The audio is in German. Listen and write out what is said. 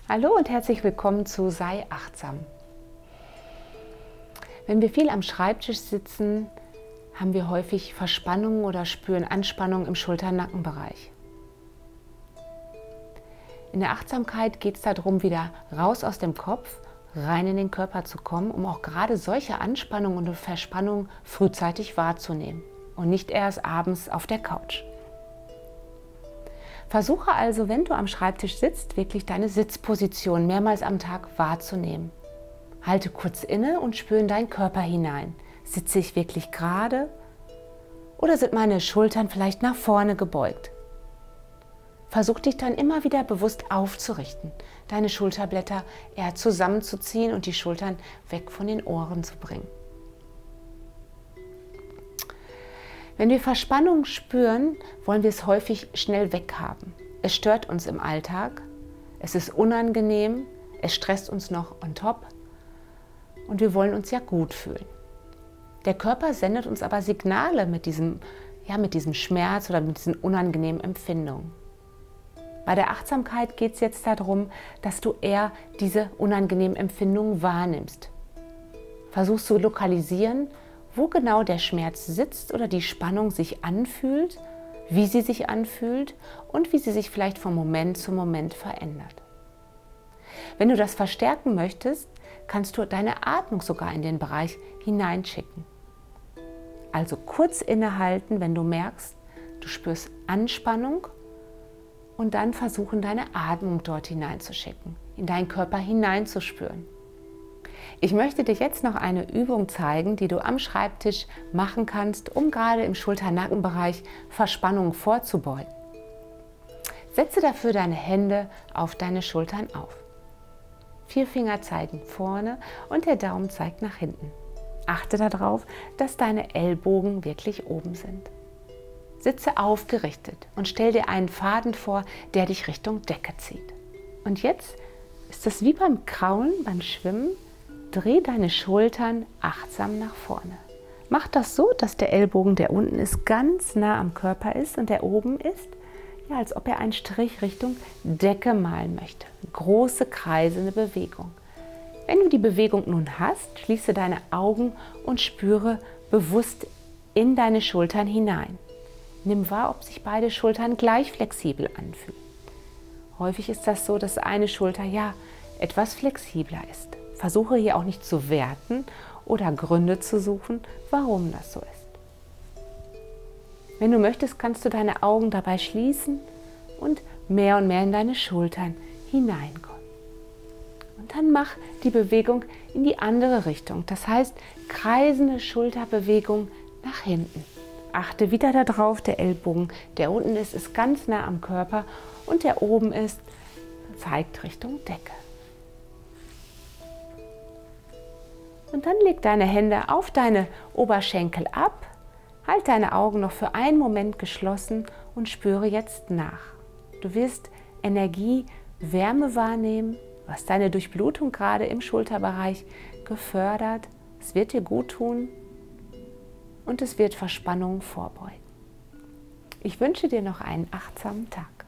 Hallo und herzlich willkommen zu Sei achtsam. Wenn wir viel am Schreibtisch sitzen, haben wir häufig Verspannungen oder spüren Anspannung im Schulter-Nackenbereich. In der Achtsamkeit geht es darum, wieder raus aus dem Kopf, rein in den Körper zu kommen, um auch gerade solche Anspannungen und Verspannungen frühzeitig wahrzunehmen und nicht erst abends auf der Couch. Versuche also, wenn du am Schreibtisch sitzt, wirklich deine Sitzposition mehrmals am Tag wahrzunehmen. Halte kurz inne und spüre in deinen Körper hinein. Sitze ich wirklich gerade oder sind meine Schultern vielleicht nach vorne gebeugt? Versuch dich dann immer wieder bewusst aufzurichten, deine Schulterblätter eher zusammenzuziehen und die Schultern weg von den Ohren zu bringen. Wenn wir Verspannung spüren, wollen wir es häufig schnell weghaben. Es stört uns im Alltag, es ist unangenehm, es stresst uns noch on top und wir wollen uns ja gut fühlen. Der Körper sendet uns aber Signale mit diesem Schmerz oder mit diesen unangenehmen Empfindungen. Bei der Achtsamkeit geht es jetzt darum, dass du eher diese unangenehmen Empfindungen wahrnimmst. Versuchst zu lokalisieren, wo genau der Schmerz sitzt oder die Spannung sich anfühlt, wie sie sich anfühlt und wie sie sich vielleicht von Moment zu Moment verändert. Wenn du das verstärken möchtest, kannst du deine Atmung sogar in den Bereich hineinschicken. Also kurz innehalten, wenn du merkst, du spürst Anspannung und dann versuchen, deine Atmung dort hineinzuschicken, in deinen Körper hineinzuspüren. Ich möchte dir jetzt noch eine Übung zeigen, die du am Schreibtisch machen kannst, um gerade im Schulter-Nackenbereich Verspannungen vorzubeugen. Setze dafür deine Hände auf deine Schultern auf. 4 Finger zeigen vorne und der Daumen zeigt nach hinten. Achte darauf, dass deine Ellbogen wirklich oben sind. Sitze aufgerichtet und stell dir einen Faden vor, der dich Richtung Decke zieht. Und jetzt ist es wie beim Kraulen, beim Schwimmen. Dreh deine Schultern achtsam nach vorne. Mach das so, dass der Ellbogen, der unten ist, ganz nah am Körper ist und der oben ist, ja, als ob er einen Strich Richtung Decke malen möchte. Große kreisende Bewegung. Wenn du die Bewegung nun hast, schließe deine Augen und spüre bewusst in deine Schultern hinein. Nimm wahr, ob sich beide Schultern gleich flexibel anfühlen. Häufig ist das so, dass eine Schulter etwas flexibler ist. Versuche hier auch nicht zu werten oder Gründe zu suchen, warum das so ist. Wenn du möchtest, kannst du deine Augen dabei schließen und mehr in deine Schultern hineinkommen. Und dann mach die Bewegung in die andere Richtung. Das heißt, kreisende Schulterbewegung nach hinten. Achte wieder darauf, der Ellbogen, der unten ist ganz nah am Körper und der oben ist, zeigt Richtung Decke. Und dann leg deine Hände auf deine Oberschenkel ab, halt deine Augen noch für einen Moment geschlossen und spüre jetzt nach. Du wirst Energie, Wärme wahrnehmen, du hast deine Durchblutung gerade im Schulterbereich gefördert. Es wird dir gut tun und es wird Verspannungen vorbeugen. Ich wünsche dir noch einen achtsamen Tag.